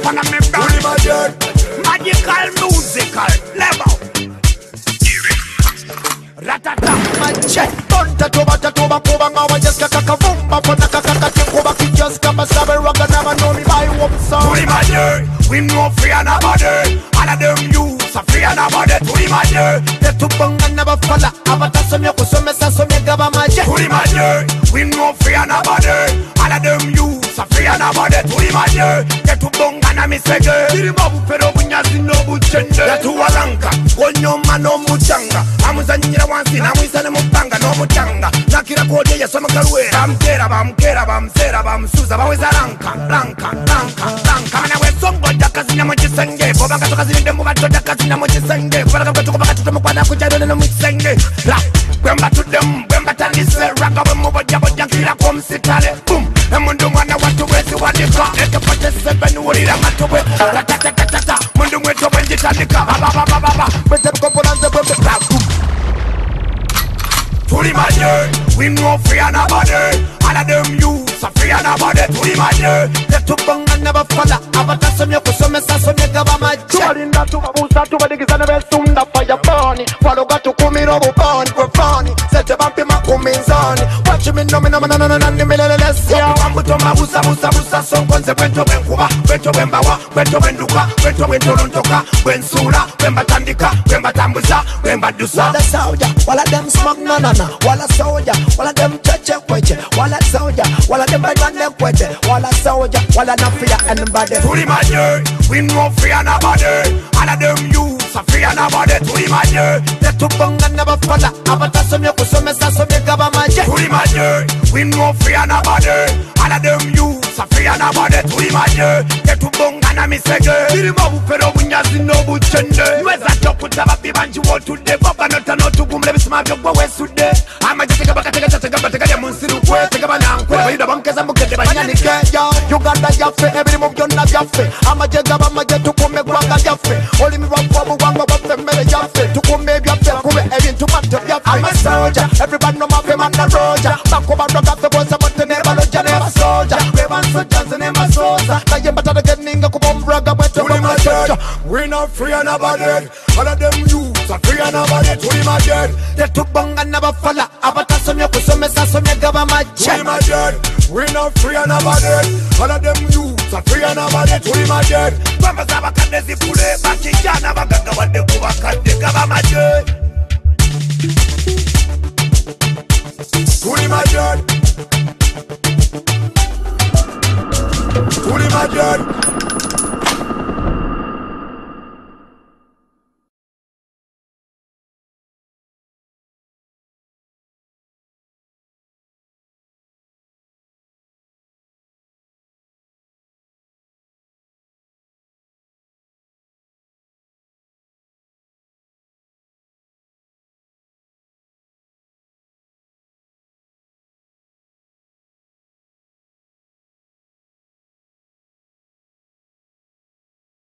on me brand. Magical musical level. Ratata manche. Tonta toba kuba ngawa just kaka vumba fana kaka kuba just kama sabe roga na manoni buy up song. To the mother, we no free nobody. All of them youths are free nobody. To the mother, the tubanga never falla. Abata some yoko some sa some gaba maje. to the mother, we no free nobody. All of them youths are free nobody. To the mother, the tubanga na misege. Diri babu pero bunyazi no buchende. Ya tuwalanka, gonyo mano muchanga. Amuzanyira wansi na mwisane mupanga no muchanga. Nakira kode ya soma karwe. Bamkera bamkera bamsera bamsuza baweza ranka. Mana we songo dakazina mochisenge. Bobanga tokazina demu bato dakazina mochisenge. Kubala kabatu kubaka tutomu kwa na kujado na mwisenge. La, kwemba to them, kwemba tanise. Ranga wemo boja boja kila kwa msitale. Boom, mundu mwana watu wezi wadika. Eke pate sebe nuurira matowe. Ratatatata, mundu mweto wenji tanika. Baba, Bete mkopolanze bwembe boom. To the mother, we no free nobody. All of them youths are free nobody. To the mother, The tubanga never falla. Abata some yoko some sa some gaba maje. Tubalinda tubabuza tubadigizana besunda fire burning. Waloga tukumiro bubani kwa fani. Sete bampi makuminzani. Watch me no nani milelelesi. Bambuto mabusa busa sonkonze bwento bwenkuba bwento bwembawa bwento bwenduka bwento bwentolontoka bwensula bwembatandika bwembatambuza bwembadusa. Wala soldier, wala them smoke na. Wala soldier, wala them cheche kweche. Wala soldier, wala them bad man kweche. Wala soldier, wala na fear anybody. To the mother, we no free nobody. All of them youths are free nobody. To the mother, The tubanga never falla. Abata some yoko some sa some gaba maje. to the mother, we no free nobody. All of them youths are free nobody. To the mother, the tubonga na misege. Diri mabu pero bunyazi no buchende. Nweza chokuta babi banji wotude. Boba nota no tugumle bisima vyogwa wesude. Ama jatega batega ya munsiru kwe. Tega banankwe. Bayuda bamkeza mbukete banyanike. Uganda yafe, every move you not yafe. I'ma get up, I'ma get to come gwanga yafe. Only me rock for wanga wafe, mere yafe. To come maybe yafe, kube evin to matter yafe. I'm a soldier, everybody know my fame and the roja. Back over rock up the boss, but the never loja, never soldier. We want soldiers and never soldier. I am better than ninga kubom braga, but to my church. We not free nobody. All of them youths are free nobody. To the mother, The tubanga never falla. Abata some yoko some sa some gaba to the maje. mother, we not free nobody. All of them youths are free nobody. To the mother, bamba zaba kadezi pule bakijana bagaga wade kubakade gaba maje. To the mother, to the mother.